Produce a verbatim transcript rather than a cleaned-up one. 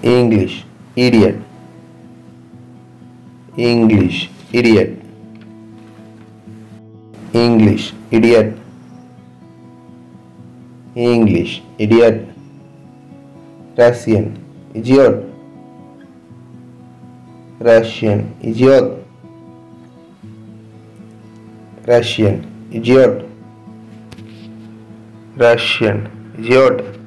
English, idiot. English, idiot. English, idiot. English, idiot. Russian, idiot. Russian, idiot. Russian, idiot. Russian, idiot.